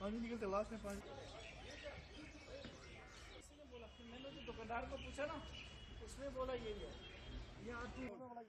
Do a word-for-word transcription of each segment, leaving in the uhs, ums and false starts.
पानी निकलते लास्ट में पानी। बोला मैंने तो दुकानदार को पूछा ना, उसने बोला यही है। ये आती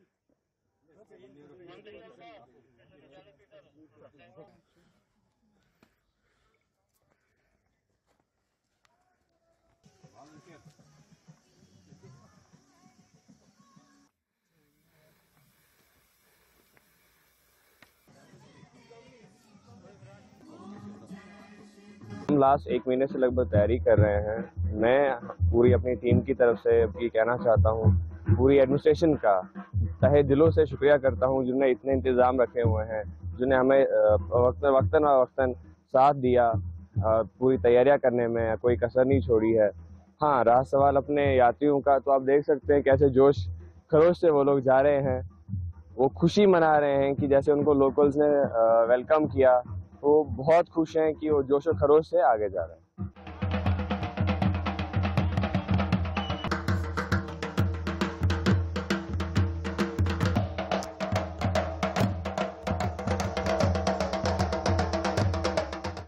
हम लास्ट एक महीने से लगभग तैयारी कर रहे हैं। मैं पूरी अपनी टीम की तरफ से ये कहना चाहता हूँ, पूरी एडमिनिस्ट्रेशन का तहे दिलों से शुक्रिया करता हूँ, जिन्होंने इतने इंतज़ाम रखे हुए हैं, जिन्हें हमें वक्तन वक्तन वक्तन साथ दिया पूरी तैयारियां करने में, कोई कसर नहीं छोड़ी है। हाँ, रहा सवाल अपने यात्रियों का, तो आप देख सकते हैं कैसे जोश खरोश से वो लोग जा रहे हैं। वो खुशी मना रहे हैं कि जैसे उनको लोकल्स ने वेलकम किया, वो बहुत खुश हैं कि वो जोश और खरोश से आगे जा रहे हैं।